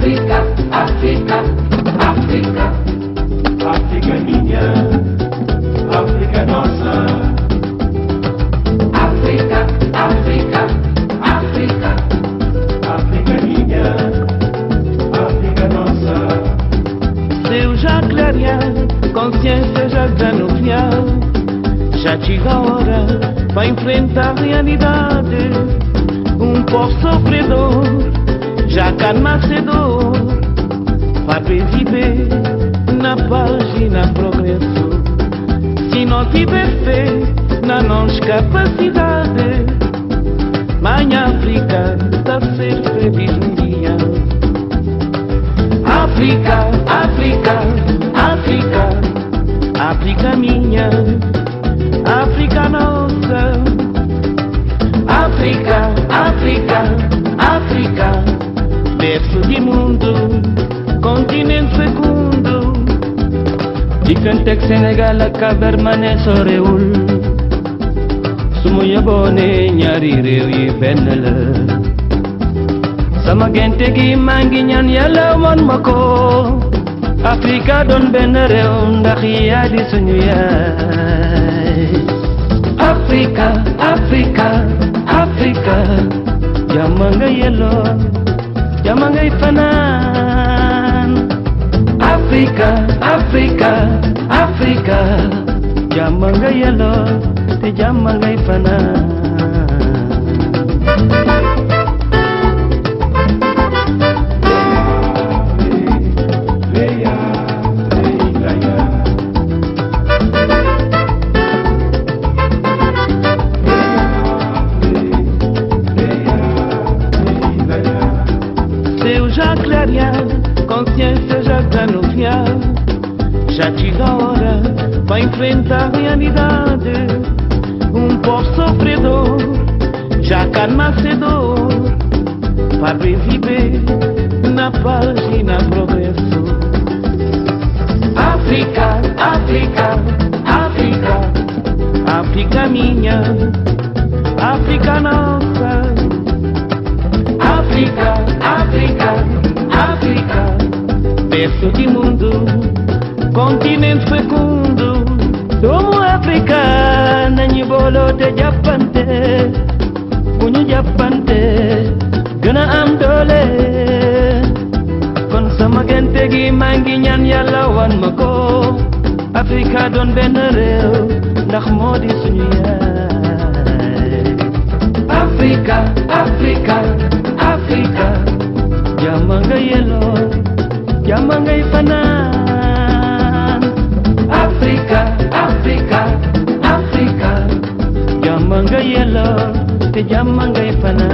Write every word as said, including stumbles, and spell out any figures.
África, África, África. África minha, África nossa. África, África, África. África minha, África nossa. Seu já clarear, consciência já desanuviar. Já chega a hora para enfrentar a realidade. Um povo sofredor já calma cedo para viver na paz e na progresso. Se não tiver fé na nossa capacidade, mãe África está ser feliz um dia. África, África, África, África minha, África nossa. África, África, África, berço de mundo, continente fecundo. Dikantek Sénégal ak Cabermané sorewul sumu yebone ñaari réew yi benn la. Sama gente gi maa ngi ñaan Yàlla won ma ko. Afrika doon benn réew ndax yaa di suñu yaay. Afrika, Afrika, Afrika, jàmm nga yelloo, jàmm ngay fanaan. Afrika, Afrika, Afrika, jàmm nga yelloo te jàmm ngay fanaan. Já clarear, consciência já desanuviar. Já chega a hora para enfrentar a realidade. Um povo sofredor já calma cedo para viver na paz e na progresso. África, África, África, África minha, África nossa. África, África, África, berço de mundo, continente fecundo. Doomu Afrika nañu booloo te jàppante, bu ñu jàppante gën a am doole. Kon sama gente gi maa ngi ñaan Yàlla wan ma ko. Afrika doon benn réew ndax moo di suñu yaay. Afrika, Afrika, Afrika, jàmm nga yelloo, jàmm ngay fanaan. Afrika, Afrika, Afrika, jàmm nga yelloo te jàmm ngay fanaan.